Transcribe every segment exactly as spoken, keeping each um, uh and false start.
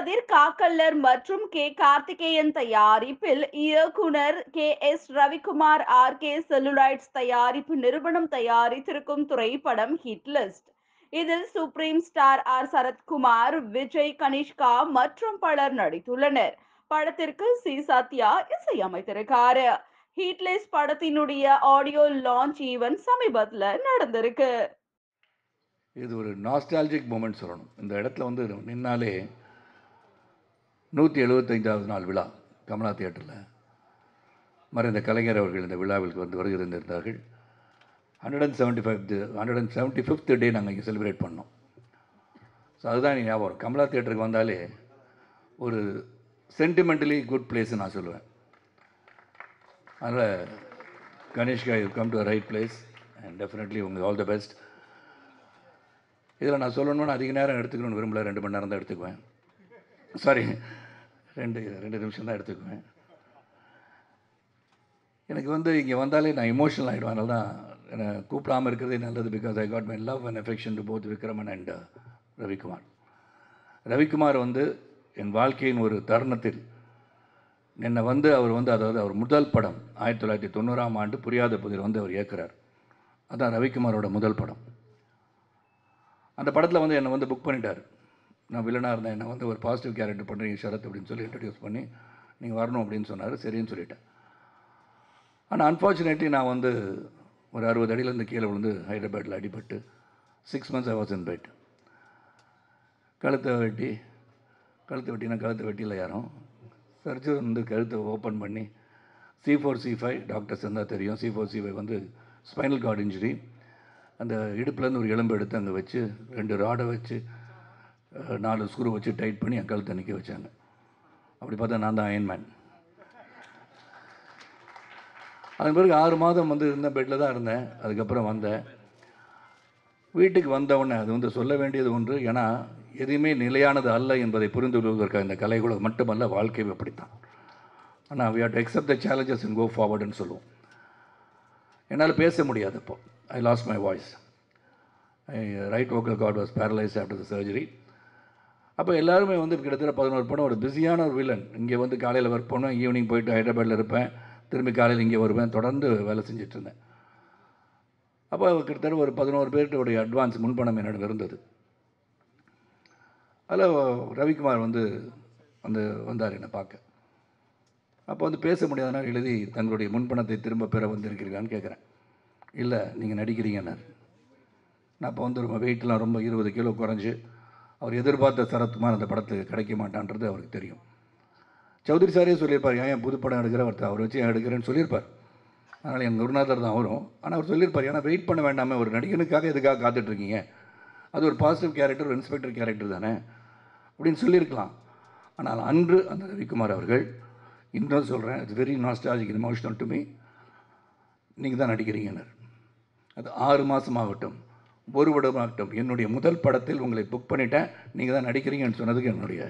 கதிர் காக்கல்லர் மற்றும் கே கார்த்திகேயன் தயாரிப்பில் இயக்குனர் K S Ravikumar R K Celluloids தயாரிப்பு நிறுவனம் தயாரித்திருக்கும் திரைப்படம் ஹிட் லிஸ்ட். இதில் supreme star R Sarathkumar, Vijay, Kanishka மற்றும் பலர் நடித்துள்ளனர். படத்திற்கு சி சத்யா இசையமைத்திருக்காரு. ஹிட் லிஸ்ட் படத்தினுடைய ஆடியோ லான்ச் ஈவென்ட் சமீபத்துல நடந்திருக்கு. இது ஒரு நாஸ்டாலஜிக் மூமெண்ட் சொல்லணும். இந்த இடத்துல வந்து நின்னாலே நூற்றி எழுபத்தைந்தாவது நாள் விழா கமலா தியேட்டரில் மறைந்த கலைஞர் அவர்கள் இந்த விழாவிற்கு வந்து வருகிறார்கள். Hundred and seventy five hundred and seventy fifth day நாங்கள் இங்கே செலிப்ரேட் பண்ணோம். ஸோ அதுதான் நீ ஞாபகம். கமலா தியேட்டருக்கு வந்தாலே ஒரு சென்டிமெண்டலி குட் பிளேஸ்ன்னு நான் சொல்லுவேன். அதனால் Kanishka, you come to a right place and definitely உங்களுக்கு ஆல் த பெஸ்ட். இதில் நான் சொல்லணும்னு அதிக நேரம் எடுத்துக்கணும்னு விரும்பல. ரெண்டு மணி நேரம் தான் எடுத்துக்குவேன். சாரி, ரெண்டு ரெண்டு நிமிஷம் தான் எடுத்துக்குவேன். எனக்கு வந்து இங்கே வந்தாலே நான் இமோஷனல் ஆகிடுவேன். அதனால தான் என்னை கூப்பிடாமல் இருக்கிறதே நல்லது. Because I got my love and affection to both Vikraman and Ravikumar. Ravikumar வந்து என் வாழ்க்கையின் ஒரு தருணத்தில் என்னை வந்து அவர் வந்து அதாவது அவர் முதல் படம் ஆயிரத்தி தொள்ளாயிரத்தி தொண்ணூறாம் ஆண்டு புரியாத புதிர் வந்து அவர் இயக்குறார். அதுதான் ரவிக்குமாரோட முதல் படம். அந்த படத்தில் வந்து என்னை வந்து புக் பண்ணிட்டார். நான் வில்லனாக இருந்தேன். என்னை வந்து ஒரு பாசிட்டிவ் கேரக்டர் பண்ணுறீங்க ஷரத் அப்படின்னு சொல்லி இன்ட்ரடியூஸ் பண்ணி நீங்கள் வரணும் அப்படின்னு சொன்னார். சரின்னு சொல்லிட்டேன். ஆனால் அன்ஃபார்ச்சுனேட்லி நான் வந்து ஒரு அறுபது அடியிலேருந்து கீழே விழுந்து ஹைதராபாத்தில் அடிபட்டு six months I was in bed. கழுத்தை வெட்டி கழுத்தை வெட்டினா கழுத்தை வெட்டியில் யாரும் சர்ஜரி வந்து கழுத்தை ஓப்பன் பண்ணி C four C five doctors இருந்தால் தெரியும். சி ஃபோர் சி ஃபைவ் வந்து ஸ்பைனல் கார்டு இன்ஜுரி. அந்த இடுப்புலேருந்து ஒரு எலும்பு எடுத்து அங்கே வச்சு ரெண்டு ராடை வச்சு நாலு ஸ்க்ரூ வச்சு டைட் பண்ணி என் கழுத்தை நிற்க வச்சாங்க. அப்படி பார்த்தா நான் தான் அயன்மேன். அதன் பிறகு ஆறு மாதம் வந்து இருந்த பெட்டில் தான் இருந்தேன். அதுக்கப்புறம் வந்தேன். வீட்டுக்கு வந்தவுடனே அது வந்து சொல்ல வேண்டியது ஒன்று. ஏன்னா எதுவுமே நிலையானது அல்ல என்பதை புரிந்து கொள்வதற்காக இந்த கலைக்குள்ள மட்டுமல்ல, வாழ்க்கை அப்படித்தான். ஆனால் we have to accept the challenges and go ஃபார்வர்டுன்னு சொல்லுவோம். என்னால் பேச முடியாது. அப்போ I lost my voice. I right vocal cord was paralyse after the surgery. அப்போ எல்லாருமே வந்து கிட்டத்தட்ட பதினோரு படம் ஒரு பிஸியான ஒரு வில்லன். இங்கே வந்து காலையில் ஒர்க் பண்ணுவேன், ஈவினிங் போயிட்டு ஹைதராபாத்தில் இருப்பேன், திரும்பி காலையில் இங்கே வருவேன், தொடர்ந்து வேலை செஞ்சுட்டு இருந்தேன். அப்போ கிட்டத்தட்ட ஒரு பதினோரு பேர்கிட்ட அட்வான்ஸ் முன்பணம் என்னிடம் இருந்தது. அதில் ரவிக்குமார் வந்து வந்து வந்தார் என்னை பார்க்க. அப்போ வந்து பேச முடியாதனால் எழுதி தங்களுடைய முன்பணத்தை திரும்ப பெற வந்திருக்கிறீங்களான்னு கேட்குறேன். இல்லை, நீங்கள் நடிக்கிறீங்கன்னார். நான் இப்போ வந்து ரொம்ப வெயிட்லாம் ரொம்ப இருபது கிலோ குறைஞ்சி அவர் எதிர்பார்த்த சரத்குமார் அந்த படத்துக்கு கிடைக்க மாட்டான்றது அவருக்கு தெரியும். சௌத்ரி சாரே சொல்லியிருப்பார், ஏன் புது படம் எடுக்கிற ஒருத்தர் அவர் வச்சு ஏன் எடுக்கிறேன்னு சொல்லியிருப்பார். அதனால் என் குருநாதர் தான் அவரும். ஆனால் அவர் சொல்லியிருப்பார், ஏன்னா வெயிட் பண்ண வேண்டாமே, ஒரு நடிகனுக்காக எதுக்காக காத்துட்ருக்கீங்க, அது ஒரு பாசிட்டிவ் கேரக்டர், ஒரு இன்ஸ்பெக்டர் கேரக்டர் தானே அப்படின்னு சொல்லியிருக்கலாம். ஆனால் அன்று அந்த ரவிக்குமார் அவர்கள், இன்னும் சொல்கிறேன், it's very nostalgic emotional to me, நீங்கள் தான் நடிக்கிறீங்கன்னார். அது ஆறு மாதம் ஆகட்டும், ஒரு வருடமாகட்டும், என்னுடைய முதல் படத்தில் உங்களை புக் பண்ணிட்டேன், நீங்கள் தான் நடிக்கிறீங்கன்னு சொன்னதுக்கு என்னுடைய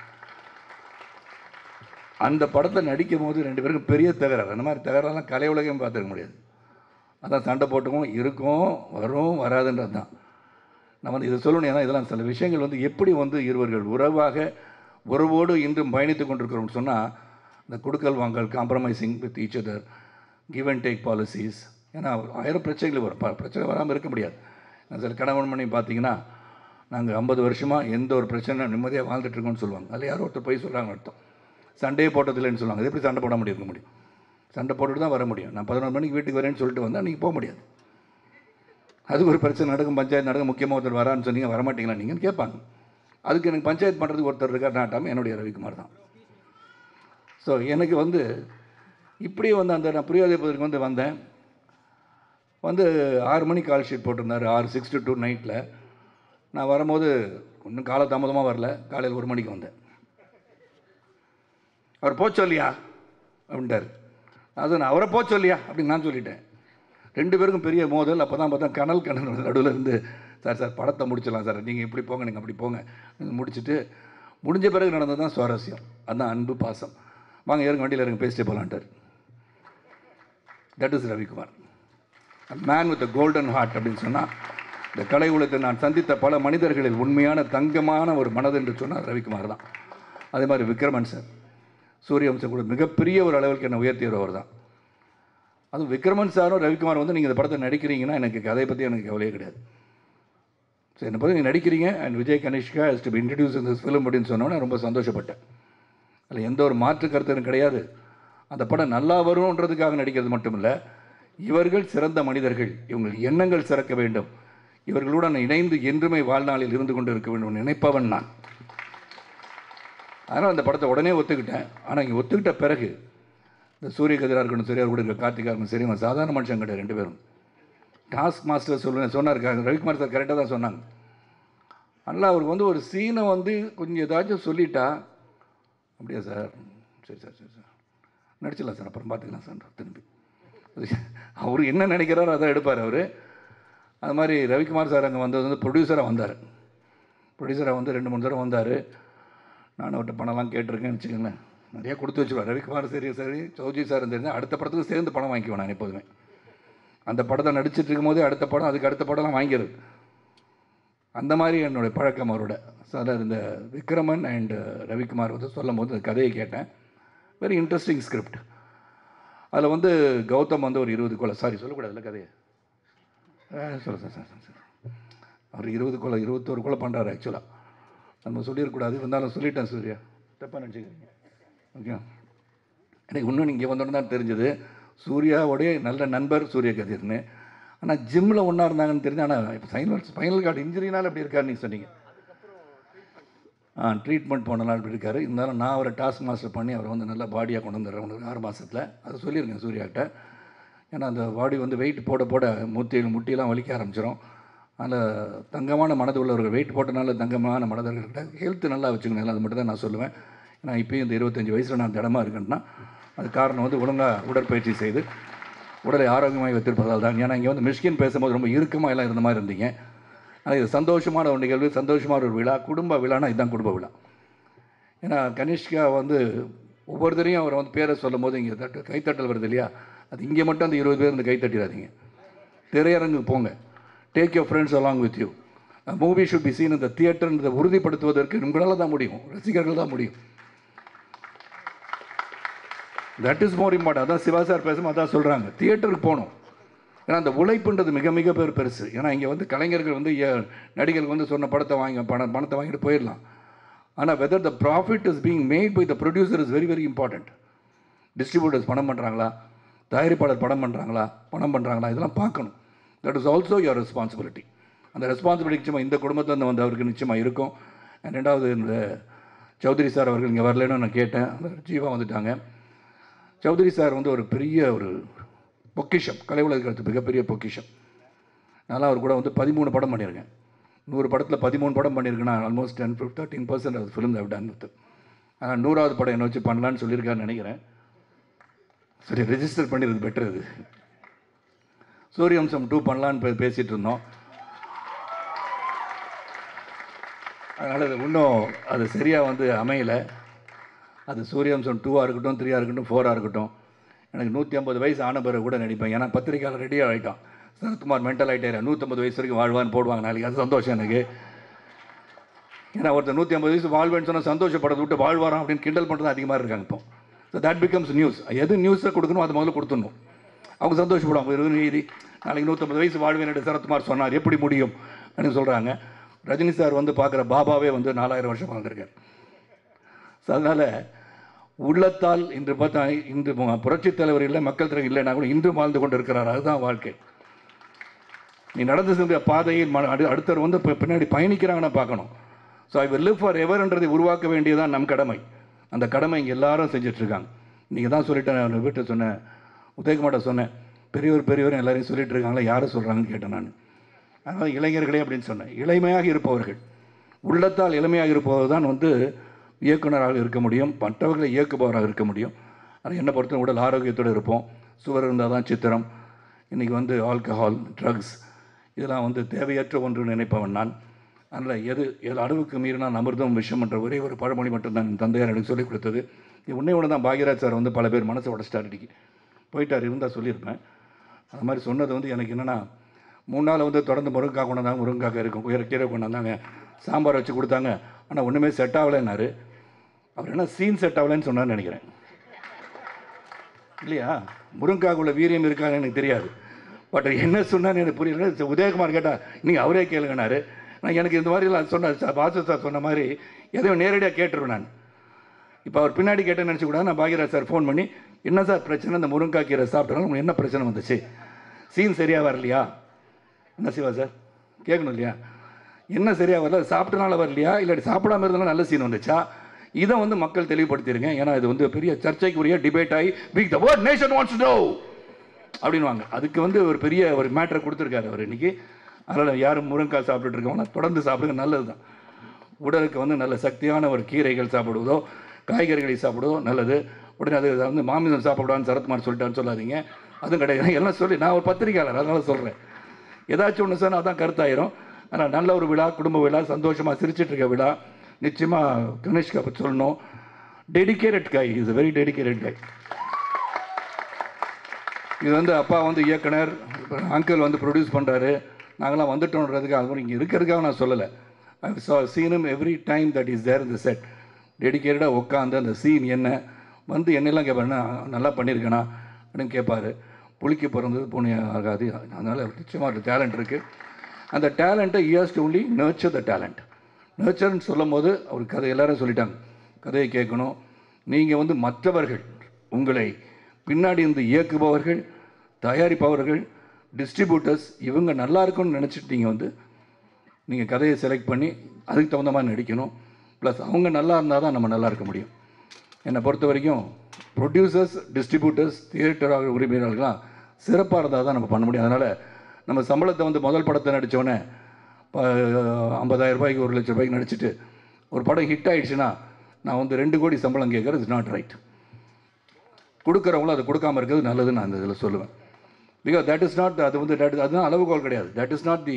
அந்த படத்தில் நடிக்கும் போது ரெண்டு பேருக்கும் பெரிய தகராறு. அந்த மாதிரி தகராறுலாம் கலை உலகம் பார்த்துருக்க முடியாது. அதான் சண்டை போட்டுக்கும் இருக்கும், வரும், வராதுன்றது தான். நான் வந்து இதை சொல்லணும். ஏன்னா இதெல்லாம் சில விஷயங்கள் வந்து எப்படி வந்து இருவர்கள் உறவாக உறவோடு இன்றும் பயணித்து கொண்டிருக்கிறோம்னு சொன்னால், இந்த கொடுக்கல் வாங்கல், compromising with each other, give and take policies. ஏன்னா ஆயிரம் பிரச்சனைகள் வரும், பிரச்சனை வராமல் இருக்க முடியாது. சில கணவன் மணி பார்த்தீங்கன்னா, நாங்கள் ஐம்பது வருஷமாக எந்த ஒரு பிரச்சனை நிம்மதியாக வாழ்ந்துட்டுருக்கோம்னு சொல்லுவாங்க. அதில் யாரோ ஒருத்தர் போய் சொல்கிறாங்க அர்த்தம். சண்டையே போட்டதில்லைன்னு சொல்லுவாங்க. அது எப்படி சண்டை போட முடியும் முடியும் சண்டை போட்டுட்டு தான் வர முடியும். நான் பதினொரு மணிக்கு வீட்டுக்கு வரேன்னு சொல்லிட்டு வந்தால் நீங்கள் போக முடியாது. அதுக்கு ஒரு பிரச்சனை நடக்கும், பஞ்சாயத்து நடக்கும், முக்கியமாக ஒருத்தர் வரான்னு சொன்னீங்க, வரமாட்டீங்களா நீங்கன்னு கேட்பாங்க. அதுக்கு எனக்கு பஞ்சாயத்து பண்ணுறதுக்கு ஒருத்தர் இருக்கார், நாட்டாமல் என்னுடைய ரவிக்குமார் தான். ஸோ எனக்கு வந்து இப்படியே வந்து அந்த நான் புரியாத பதற்கு வந்து வந்தேன். வந்து ஆறு மணிக்கு கால் ஷீட் போட்டிருந்தார், ஆறு சிக்ஸ் டு டூ நைட்டில். நான் வரும்போது இன்னும் கால தாமதமாக வரல, காலையில் ஒரு மணிக்கு வந்தேன். அவர் போச்சு இல்லையா அப்படின்ட்டார். அது நான் அவரை போச்சு இல்லையா அப்படின்னு நான் சொல்லிட்டேன். ரெண்டு பேருக்கும் பெரிய மோதல். அப்போ தான் பார்த்தா கனல் கனல் நடுவில் இருந்து, சார் சார் படத்தை முடிச்சிடலாம் சார், நீங்கள் இப்படி போங்க, நீங்கள் அப்படி போங்க, முடிச்சுட்டு முடிஞ்ச பிறகு நடந்தது தான் சுவாரஸ்யம். அதுதான் அன்பு, பாசம். வாங்க ஏறுங்க, வண்டியில் இருங்க, பேசிட்டே போகலான்ட்டார். That is Ravikumar, man with a golden heart அப்படின்னு சொன்னால், இந்த கலை உலகத்தில் நான் சந்தித்த பல மனிதர்களில் உண்மையான தங்கமான ஒரு மனது என்று சொன்னால் ரவிக்குமார் தான். அதே மாதிரி விக்ரமன் சார், சூரியவம்சம் கூட மிகப்பெரிய ஒரு அளவுக்கு என்னை உயர்த்தியவர் தான். அதுவும் விக்ரமன் சாரும் ரவிக்குமார் வந்து நீங்கள் இந்த படத்தை நடிக்கிறீங்கன்னா எனக்கு கதையை பற்றி எனக்கு கவலையே கிடையாது. ஸோ என்னை பற்றி நீங்கள் நடிக்கிறீங்க and Vijay Kanishka is to be introduce in this film அப்படின்னு சொன்னோன்னே ரொம்ப சந்தோஷப்பட்டேன். அதில் எந்த ஒரு மாற்று கருத்தும் கிடையாது. அந்த படம் நல்லா வரும்ன்றதுக்காக நடிக்கிறது மட்டும் இல்லை, இவர்கள் சிறந்த மனிதர்கள், இவங்கள் எண்ணங்கள் சிறக்க வேண்டும், இவர்களுடன் இணைந்து என்றுமே வாழ்நாளில் இருந்து கொண்டு இருக்க வேண்டும் நினைப்பவன் நான். அதனால் அந்த படத்தை உடனே ஒத்துக்கிட்டேன். ஆனால் இங்கே ஒத்துக்கிட்ட பிறகு இந்த சூரிய கதிராக இருக்கணும் சரி, அவர் கூட இருக்க கார்த்திகா இருக்கணும் சரி, அவன் சாதாரண மனுஷன் கிடையாது. ரெண்டு பேரும் டாஸ்க் மாஸ்டர் சொல்லுவேன் சொன்னார். ரவிக்குமார் சார் கரெக்டாக தான் சொன்னாங்க. அதனால் அவருக்கு வந்து ஒரு சீனை வந்து கொஞ்சம் ஏதாச்சும் சொல்லிட்டா, அப்படியா சார், சரி சார் சரி சார் நடிச்சிடலாம் சார், அப்புறம் பார்த்துக்கலாம் சார் திரும்பி. அவர் என்ன நினைக்கிறாரோ அதை எடுப்பார் அவர். அது மாதிரி ரவிக்குமார் சார் அங்கே வந்தது வந்து ப்ரொடியூசராக வந்தார். ப்ரொடியூசராக வந்து ரெண்டு மூணு தடவை வந்தார். நான் அவர்கிட்ட பணம்லாம் கேட்டிருக்கேன்னு வச்சுக்கோங்களேன், நிறையா கொடுத்து வச்சுருவேன். ரவிக்குமார் சரி சரி சௌஜி சார் இருந்திருந்தேன், அடுத்த படத்துக்கு சேர்ந்து பணம் வாங்கிக்குவேன் நான் எப்போதுமே. அந்த படத்தை நடிச்சிட்டு இருக்கும்போது அடுத்த படம் அதுக்கு அடுத்த படம்லாம் வாங்கிடுது. அந்த மாதிரி என்னுடைய பழக்கம் அவரோட. சார் இந்த விக்ரமன் அண்ட் ரவிக்குமார் வந்து சொல்லும் போது அந்த கதையை கேட்டேன். Very interesting script. அதில் வந்து கௌதம் வந்து ஒரு இருபது கொலை, சாரி சொல்லக்கூடாதுல்ல கதையை, சொல்ல சார் சார் சார் அவர் இருபது கொலை இருபத்தோரு கொலை பண்ணுறாரு. ஆக்சுவலாக நம்ம சொல்லிடக்கூடாது, இருந்தாலும் சொல்லிட்டேன். சூர்யா தப்பாக நினச்சிக்கிறீங்க ஓகே. எனக்கு இன்னும் இங்கே வந்தோன்னு தான் தெரிஞ்சது சூர்யாவுடைய நல்ல நண்பர் சூரிய கதிர்னு. ஆனால் ஜிம்மில் ஒன்றா இருந்தாங்கன்னு தெரிஞ்சு. ஆனால் இப்போ ஃபைனல் ஃபைனல் கார்டு இன்ஜுரினால அப்படி இருக்காரு நீங்கள் சொன்னீங்க. ஆ ட்ரீட்மெண்ட் போனலாம் அப்படி இருக்காரு. இருந்தாலும் நான் அவரை டாஸ்க் மாஸ்டர் பண்ணி அவரை வந்து நல்லா பாடியாக கொண்டு வந்துடுறேன் உங்களுக்கு ஆறு மாதத்தில். அதை சொல்லியிருக்கேன் சூர்யாக்கிட்ட. ஏன்னா அந்த பாடி வந்து வெயிட் போட போட முட்டியில் முட்டியெல்லாம் வலிக்க ஆரம்பிச்சிடும். அதில் தங்கமான மனது உள்ளவர்கள் வெயிட் போட்டனால தங்கமான மனதர்கள் கிட்ட ஹெல்த்து நல்லா வச்சுக்கணும். அது மட்டும் தான் நான் சொல்லுவேன். ஏன்னா இப்போயும் இந்த இருபத்தஞ்சி வயசில் நான் திடமாக இருக்கேன்னா அது காரணம் வந்து ஒழுங்காக உடற்பயிற்சி செய்து உடலை ஆரோக்கியமாக வைத்திருப்பதால் தான். ஏன்னா இங்கே வந்து மிஷ்கின் பேசும்போது ரொம்ப இறுக்கமாக எல்லாம் இருந்த மாதிரி இருந்தீங்க. ஆனால் இது சந்தோஷமான ஒரு நிகழ்வு, சந்தோஷமான ஒரு விழா, குடும்ப விழானா இதுதான் குடும்ப விழா. ஏன்னா கனிஷ்கா வந்து ஒவ்வொருத்தரையும் அவரை வந்து பேரை சொல்லும் போது இங்கே தட்டு கைத்தட்டல் வருது இல்லையா, அது இங்கே மட்டும் அந்த இருபது பேர் இந்த கைத்தட்டிடாதீங்க. திரையரங்குக்கு போங்க, take your friends along with you. Movie should be seen இந்த தியேட்டர்ன்றதை உறுதிப்படுத்துவதற்கு உங்களால் தான் முடியும், ரசிகர்கள் தான் முடியும். That is more important. அதான் சிவா சார் பேசும் அதான் சொல்கிறாங்க, தியேட்டருக்கு போகணும். ஏன்னா அந்த உழைப்புன்றது மிக மிக பேர் பெருசு. ஏன்னா இங்கே வந்து கலைஞர்கள் வந்து நடிகர்கள் வந்து சொன்ன படத்தை வாங்கி பணம் பணத்தை வாங்கிட்டு போயிடலாம். ஆனால் whether the profit is being made by the producer is very very important. Distributors பணம் பண்ணுறாங்களா, தயாரிப்பாளர் படம் பண்ணுறாங்களா பணம் பண்ணுறாங்களா, இதெல்லாம் பார்க்கணும். That is also your responsibility. அந்த ரெஸ்பான்சிபிலிட்டி நிச்சயமாக இந்த குடும்பத்தில் வந்து அவருக்கு நிச்சயமாக இருக்கும். ரெண்டாவது இந்த சௌத்ரி சார் அவர்கள் இங்கே வரலன்னு நான் கேட்டேன், அந்த ஜீவா வந்துட்டாங்க. சௌத்ரி சார் வந்து ஒரு பெரிய ஒரு பொக்கிஷம், கலை உலகத்துக்கு மிகப்பெரிய பொக்கிஷம். அதனால் அவர் கூட வந்து பதிமூணு படம் பண்ணியிருக்கேன். நூறு படத்தில் பதிமூணு படம் பண்ணியிருக்கேன்னா almost ten fifth thirteen percent அது ஃபிலிம் ஹவ் டன் வித். ஆனால் நூறாவது படம் என்ன வச்சு பண்ணலான்னு சொல்லியிருக்காருன்னு நினைக்கிறேன். சரி ரெஜிஸ்டர் பண்ணிடுறது பெட்டர். இது சூரியவம்சம் டூ பண்ணலான்னு பேசிகிட்டு இருந்தோம். அதனால் அது இன்னும் அது சரியாக வந்து அமையலை. அது சூரியவம்சம் டூவாக இருக்கட்டும், த்ரீயாக இருக்கட்டும், ஃபோராக இருக்கட்டும், எனக்கு நூற்றி ஐம்பது வயசு ஆன பிறகு கூட நடிப்பேன். ஏன்னா பத்திரிக்கையாளர் ரெடியாக ஆகிட்டான், சரத்குமார் மென்டல் ஆகிட்டாரு, நூற்றம்பது வயசு வரைக்கும் வாழ்வான்னு போடுவாங்க நாளைக்கு. அது சந்தோஷம் எனக்கு. ஏன்னா ஒருத்தர் நூற்றி ஐம்பது வயசு வாழ்வேன்னு சொன்னால் சந்தோஷப்படுறத விட்டு வாழ்வாராம் அப்படின்னு கிண்டல் பண்ணுறது அதிகமாக இருக்காங்க இப்போ. So that becomes news. எது நியூஸை கொடுக்கணும் அது முதல்ல கொடுத்துடணும். அவங்க சந்தோஷப்படுவாங்க. ஒரு நீதி நாளைக்கு நூற்றம்பது வயசு வாழ்வேன் சரத்குமார் சொன்னார், எப்படி முடியும் அப்படின்னு சொல்கிறாங்க. ரஜினி சார் வந்து பார்க்குற பாபாவே வந்து நாலாயிரம் வருஷம் வாழ்ந்திருக்கார். ஸோ அதனால் உள்ளத்தால் இன்று பார்த்தா இன்று புரட்சித் தலைவர் இல்லை, மக்கள் தலைவர் இல்லைன்னா கூட இன்று வாழ்ந்து கொண்டு இருக்கிறார். அதுதான் வாழ்க்கை. நீ நடந்து சென்ற பாதையில் அடுத்தவர் வந்து இப்போ பின்னாடி பயணிக்கிறாங்கன்னு பார்க்கணும். So I will live for எவர்ன்றதை உருவாக்க வேண்டியதான் நம் கடமை. அந்த கடமை இங்கே எல்லாரும் செஞ்சிட்ருக்காங்க. நீங்கள் தான் சொல்லிட்டேன், நான் வீட்டை சொன்னேன், உதயகுமார்ட்ட சொன்னேன், பெரியவர் பெரியவர் எல்லாரையும் சொல்லிட்டு இருக்காங்களா, யாரை சொல்கிறாங்கன்னு கேட்டேன் நான். அதனால் இளைஞர்களே அப்படின்னு சொன்னேன். இளமையாக இருப்பவர்கள், உள்ளத்தால் இளமையாக இருப்பவர் தான் வந்து இயக்குனராக இருக்க முடியும், மற்றவர்களை இயக்குபவராக இருக்க முடியும். அது என்னை பொறுத்த உடல் ஆரோக்கியத்தோடு இருப்போம். சுவர் இருந்தால் தான் சித்திரம். இன்றைக்கி வந்து ஆல்கஹால், ட்ரக்ஸ் இதெல்லாம் வந்து தேவையற்ற ஒன்று நினைப்பவன் நான். அதனால் எது எது அளவுக்கு மீறினால் அமிர்தம் விஷம் என்ற ஒரே ஒரு பழமொழி மட்டும்தான் என் தந்தையார் எனக்கு சொல்லிக் கொடுத்தது. இது உன்னை ஒன்று தான் பாக்யராஜ் சார் வந்து பல பேர் மனசை உடச்சிட்டார், அடிக்கி போயிட்டார், இருந்தால் சொல்லியிருப்பேன். அது மாதிரி சொன்னது வந்து எனக்கு என்னென்னா, மூணு நாள் வந்து தொடர்ந்து முருங்கைக்காய் கொண்டாந்தாங்க, முருங்கைக்காய் இருக்கும், உயர கீரை கொண்டாந்தாங்க, சாம்பார் வச்சு கொடுத்தாங்க, ஆனால் ஒன்றுமே செட் ஆகலைன்னாரு. அவர் என்ன சீன் செட் ஆகலன்னு சொன்னார்னு நினைக்கிறேன் இல்லையா? முருங்காக்குள்ள வீரியம் இருக்கான்னு எனக்கு தெரியாது, பட் என்ன சொன்னான்னு எனக்கு புரியல. உதயகுமார் கேட்டால் நீங்கள் அவரே கேளுங்கனாரு. நான் எனக்கு இந்த மாதிரிலாம் சொன்னார் பாசு சார் சொன்ன மாதிரி எதையும் நேரடியாக கேட்டுருவேன் நான். இப்போ அவர் பின்னாடி கேட்டேன்னு நினச்சி கூட நான் பாக்யராஜ் சார் ஃபோன் பண்ணி, என்ன சார் பிரச்சனை, இந்த முருங்கா கீரை சாப்பிட்டனால உங்களுக்கு என்ன பிரச்சனை வந்துச்சு, சீன் சரியாக வரலையா, என்ன சிவா சார் கேட்கணும் இல்லையா, என்ன சரியாக வரல, சாப்பிட்டனால வரலையா இல்லாட்டி சாப்பிடாம இருந்தாலும் நல்ல சீன் வந்துச்சா, இதை வந்து மக்கள் தெளிவுபடுத்திடுங்க. ஏன்னா இது வந்து பெரிய சர்ச்சைக்குரிய டிபேட் ஆகி big the world nation wants to know அப்படின்வாங்க. அதுக்கு வந்து ஒரு பெரிய ஒரு மேட்டரை கொடுத்துருக்காரு அவர் இன்னைக்கு. அதனால் யாரும் முருங்காய் சாப்பிட்டுட்டு இருக்கவங்க தொடர்ந்து சாப்பிடுங்க, நல்லது தான். உடலுக்கு வந்து நல்ல சக்தியான ஒரு கீரைகள் சாப்பிடுவதோ காய்கறிகளை சாப்பிடுவதோ நல்லது. உடனே அது வந்து மாமிசம் சாப்பிடான்னு சரத்குமார் சொல்லிட்டான்னு சொல்லாதீங்க, அதுவும் கிடையாது. எல்லாம் சொல்லி நான் ஒரு பத்திரிகையாளர், அதனால் சொல்கிறேன். ஏதாச்சும் ஒன்று சொன்னால் அதான் கருத்தாயிரும். ஆனால் நல்ல ஒரு விழா, குடும்ப விழா, சந்தோஷமாக சிரிச்சிட்டு இருக்க விழா. நிச்சயமாக கணேஷ்கா பற்றி சொல்லணும். Dedicated guy, is very dedicated guy. இது வந்து அப்பா வந்து இயக்குனர், அங்கிள் வந்து ப்ரொடியூஸ் பண்ணுறாரு, நாங்களாம் வந்துட்டோன்றதுக்கு அது இங்கே இருக்கிறதுக்காக நான் சொல்லலை. I saw seen him every time that is there இந்த செட். டெடிக்கேட்டடாக உட்காந்து அந்த சீன் என்ன வந்து என்னெல்லாம் கேட்பாருன்னா, நல்லா பண்ணியிருக்கேனா அப்படின்னு கேட்பார். புளிக்கு பிறந்தது பூனை ஆகாது. அதனால் நிச்சயமாக ஒரு டேலண்ட் இருக்குது. அந்த டேலண்ட்டை he has to only nurture the talent. நர்ச்சர்ன்னு சொல்லும் போது அவர் கதை எல்லாரும் சொல்லிட்டாங்க, கதையை கேட்கணும். நீங்கள் வந்து மற்றவர்கள் உங்களை பின்னாடி இருந்து இயக்குபவர்கள், தயாரிப்பவர்கள், டிஸ்ட்ரிபியூட்டர்ஸ் இவங்க நல்லா இருக்கும்னு நினச்சிட்டு நீங்கள் வந்து நீங்கள் கதையை செலக்ட் பண்ணி அதுக்கு தகுந்த மாதிரி நடிக்கணும். ப்ளஸ் அவங்க நல்லா இருந்தால் தான் நம்ம நல்லா இருக்க முடியும். என்னை பொறுத்த வரைக்கும் ப்ரொடியூசர்ஸ், டிஸ்ட்ரிபியூட்டர்ஸ், தியேட்டர் உரிமையாளர்கள்லாம் சிறப்பாக இருந்தால் தான் நம்ம பண்ண முடியும். அதனால் நம்ம சம்பளத்தை வந்து முதல் படத்தை நடித்தோடனே ஐம்பதாயிரம் ரூபாய்க்கு ஒரு லட்ச ரூபாய்க்கு நடிச்சுட்டு ஒரு படம் ஹிட் ஆகிடுச்சுன்னா நான் வந்து ரெண்டு கோடி சம்பளம் கேட்குறது இஸ் நாட் ரைட். கொடுக்குறவங்களும் அதை கொடுக்காமல் இருக்கிறது நல்லதுன்னு நான் அந்த இதில் சொல்லுவேன். பிகாஸ் தட் இஸ் நாட், அது வந்து தட் அதுதான் அளவுகோல் கிடையாது. தட் இஸ் நாட் தி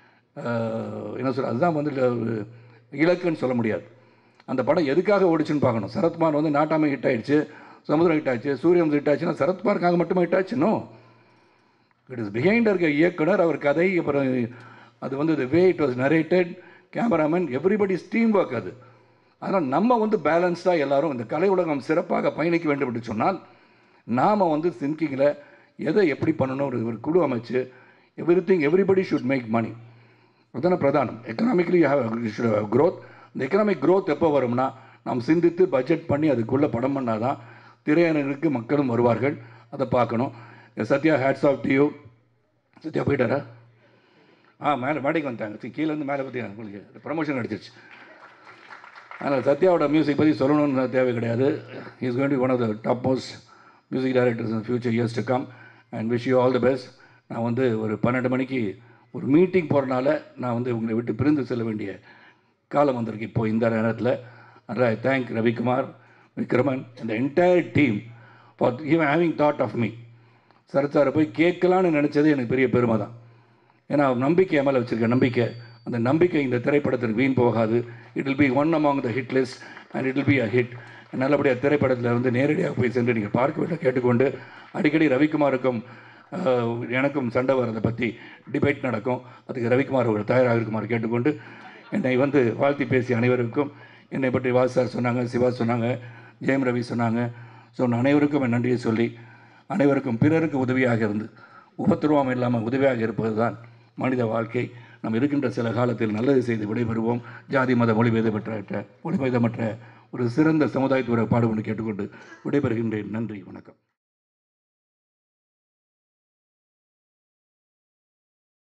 என்ன சொல்ற, அதுதான் வந்து இலக்குன்னு சொல்ல முடியாது. அந்த படம் எதுக்காக ஓடிச்சுன்னு பார்க்கணும். சரத்குமார் வந்து நாட்டாமை ஹிட் ஆகிடுச்சு, சமுதிரம் ஹிட் ஆச்சு, சூரியவம்சம் ஹிட் ஆச்சுன்னா சரத்குமாருக்காக மட்டுமே ஹிட் ஆச்சுன்னோ, இட் இஸ் பிஹைண்ட் இருக்க இயக்குனர், அவர் கதை, அப்புறம் அது வந்து the way it was narrated, cameraman, everybody's team work அது. அதனால் நம்ம வந்து பேலன்ஸ்டாக எல்லாரும் இந்த கலை உலகம் சிறப்பாக பயணிக்க வேண்டும் என்று சொன்னால் நாம் வந்து திங்கிங்கில் எதை எப்படி பண்ணணும், ஒரு ஒரு குழு அமைச்சு everything everybody should make money, அதுதானே பிரதானம். Economically should growth. இந்த எக்கனாமிக் க்ரோத் எப்போ வரும்னா நாம் சிந்தித்து பட்ஜெட் பண்ணி அதுக்குள்ளே படம் பண்ணால் தான் திரையரங்குக்கு மக்களும் வருவார்கள். அதை பார்க்கணும். Sathya, hats off to you. Sathya போயிட்டாரா? ஆ, மேலே மேடைக்கு வந்துட்டாங்க, கீழேருந்து மேலே பற்றி உங்களுக்கு ப்ரமோஷன் அடிச்சிருச்சு. அதனால் சத்யாவோட மியூசிக் பற்றி சொல்லணும்னு தேவை கிடையாது. Is going to be one of the top most music directors in future years to come and wish you all the best. நான் வந்து ஒரு பன்னெண்டு மணிக்கு ஒரு மீட்டிங் போகிறனால நான் வந்து உங்களை விட்டு பிரிந்து செல்ல வேண்டிய காலம் வந்திருக்கு இப்போ இந்த நேரத்தில். அதனால் ஐ தேங்க் ரவிக்குமார், விக்ரமன், இந்த entire team for even having thought of me. Sarath சாரை போய் கேட்கலான்னு நினச்சது எனக்கு பெரிய பெருமை தான். ஏன்னா நம்பிக்கை மேலே வச்சுருக்க நம்பிக்கை, அந்த நம்பிக்கை இந்த திரைப்படத்திற்கு வீண் போகாது. It will be one among the hit list and it will be a hit. நல்லபடியாக திரைப்படத்தில் வந்து நேரடியாக போய் சென்று நீங்கள் பார்க்க வேண்டும் கேட்டுக்கொண்டு, அடிக்கடி ரவிக்குமாருக்கும் எனக்கும் சண்டை வரதை பற்றி டிபேட் நடக்கும். அதுக்கு ரவிக்குமார் ஒரு தயாராக இருக்குமாறு கேட்டுக்கொண்டு, என்னை வந்து வாழ்த்தி பேசிய அனைவருக்கும், என்னை பற்றி வாஸ் சார் சொன்னாங்க, சிவா சொன்னாங்க, ஜெயம் ரவி சொன்னாங்க, சொன்ன அனைவருக்கும் என் நன்றியை சொல்லி, அனைவருக்கும் பிறருக்கு உதவியாக இருந்து உபத்திரவம் இல்லாமல் உதவியாக இருப்பது தான் மனித வாழ்க்கை. நாம் இருக்கின்ற சில காலத்தில் நல்லது செய்து விடைபெறுவோம். ஜாதி மத மொழிபேதமற்ற மொழிபேதமற்ற ஒரு சிறந்த சமுதாயத்துறை பாடுபட்டு கேட்டுக்கொண்டு விடைபெறுகின்றேன். நன்றி, வணக்கம்.